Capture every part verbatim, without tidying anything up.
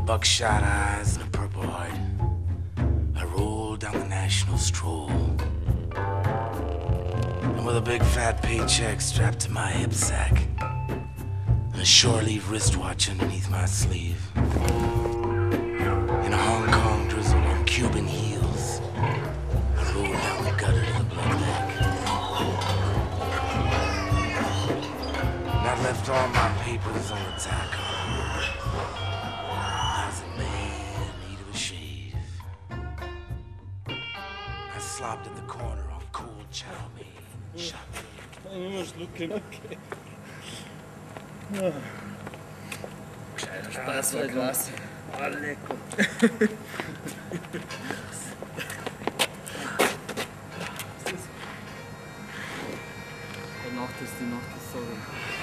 buckshot eyes and a purple heart, I rolled down the national stroll. And with a big fat paycheck strapped to my hip sack, and a shore-leave wristwatch underneath my sleeve, in a Hong Kong drizzle on Cuban heels, I rolled down the gutter to the blood lake. And I left all my papers on the tack. I was a man in need of a shave. I slopped at the corner on cold chow mein. Shot You must look in. Okay. Kleiner Spaß heute was. Oh, lecker. Die Nacht ist die Nacht ist so.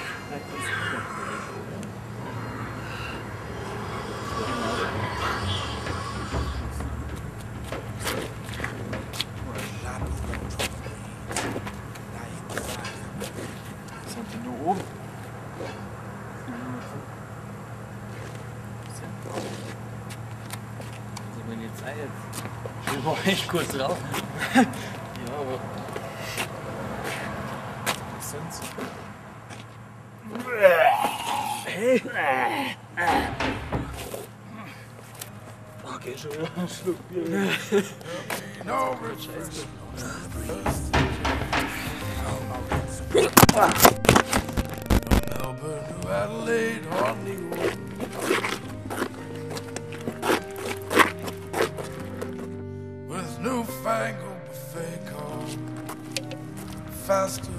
Sind die nur oben? Also wenn ihr Zeit jetzt. Ich war echt kurz drauf. Ja, aber. Was sind's? Hey! Okay, schon wieder ein Schluck Bier. no Scheiße. Melbourne to Adelaide, Hollywood. With newfangled buffet call, faster.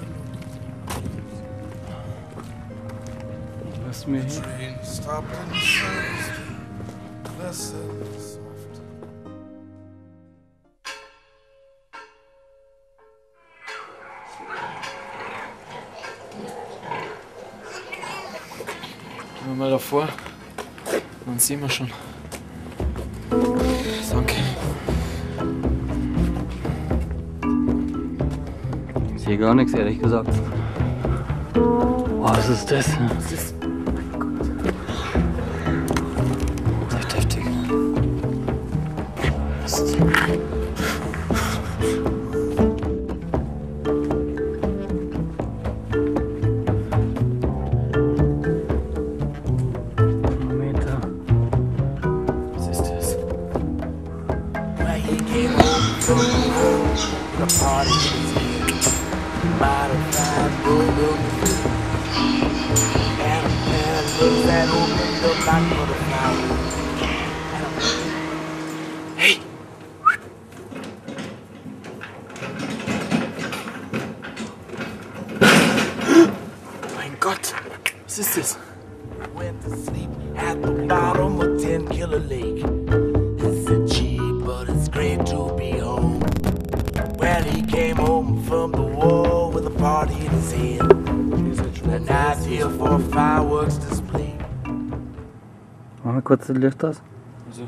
Lass mir hin. Train stopped in Thursday, less than soft. Gehen wir mal davor. Dann sehen wir schon. Danke. Ich sehe gar nichts, ehrlich gesagt. Oh, was ist das? Was ist? Das ist echt heftig. Mist. Meter. Was ist das? Where he came home from the party was here. Modified bulldog and a pair of lips that opened up like butterflies. Hey! Mein Gott! Was ist das? Went to sleep at the bottom of Ten Killer Lake. It's a cheap, but it's great to be home. When he came home from the war with a party in his head, an idea for a fireworks display. Mach mal kurz das Licht aus. Also.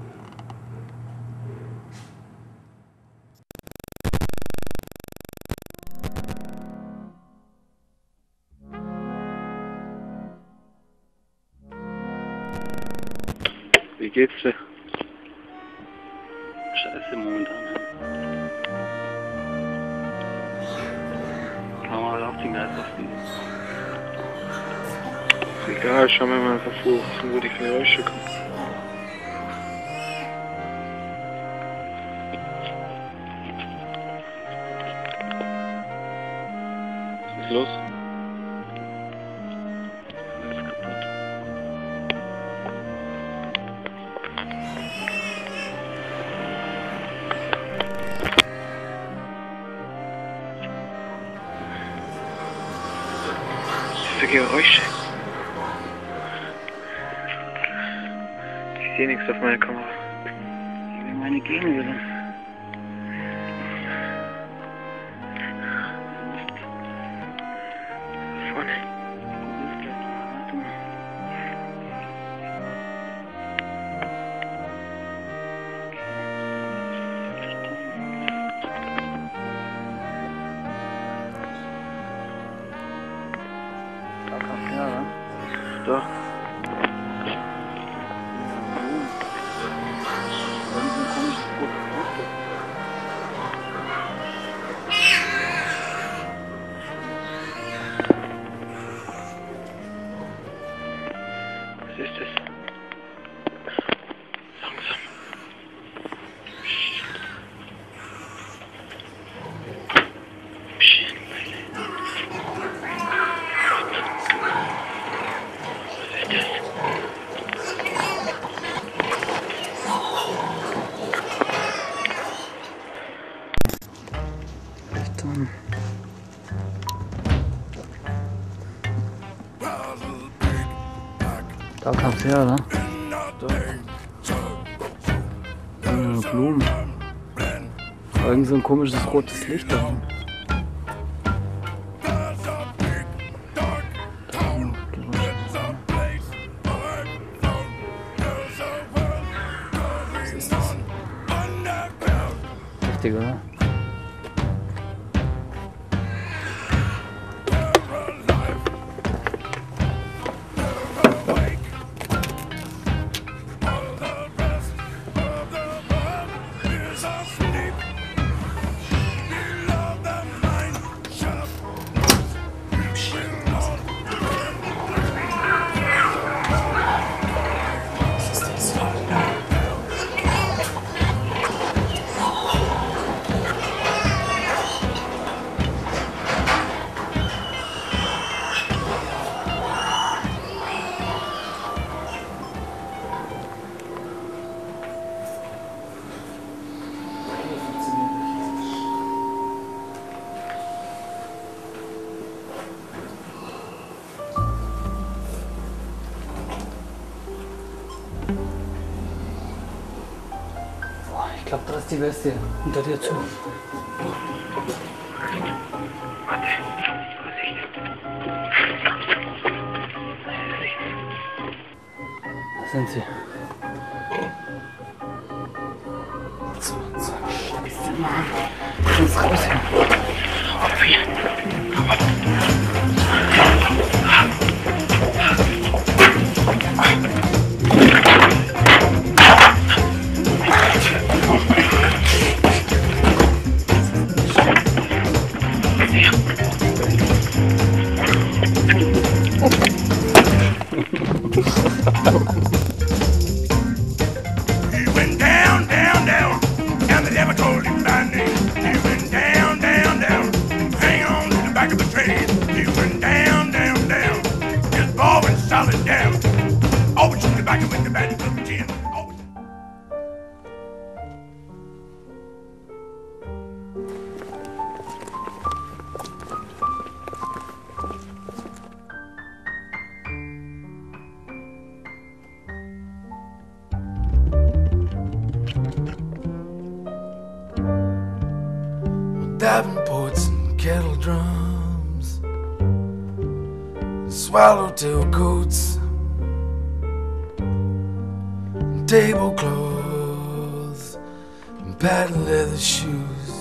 Wie geht's dir? Scheiße momentan. Kann man halt auch den Geist auf die. Egal, schauen wir mal einfach vor, wo die Geräusche kommen. Was ist los? Alles kaputt. Was für Geräusche? Ich sehe nichts auf meiner Kamera. Ich will meine gehen wieder. Vorne. Warte mal. Da kommt ja, oder? Da. Dann. Da kam's her, oder? Äh, Blumen. Irgend so ein komisches rotes Licht da. Was ist das? Richtig, oder? Ich glaube, da ist die Bestie hinter dir zu. Da sind sie. So, so, scheiße, Mann. Ich muss raus hier. He went down, down, down, and the devil told him by name. He went down, down, down, hang on to the back of the train. He went down, down, down, his ball went solid down. Always in the back of the bad book tin. Davenports and kettle drums, swallowtail coats, and tablecloths, and patent leather shoes.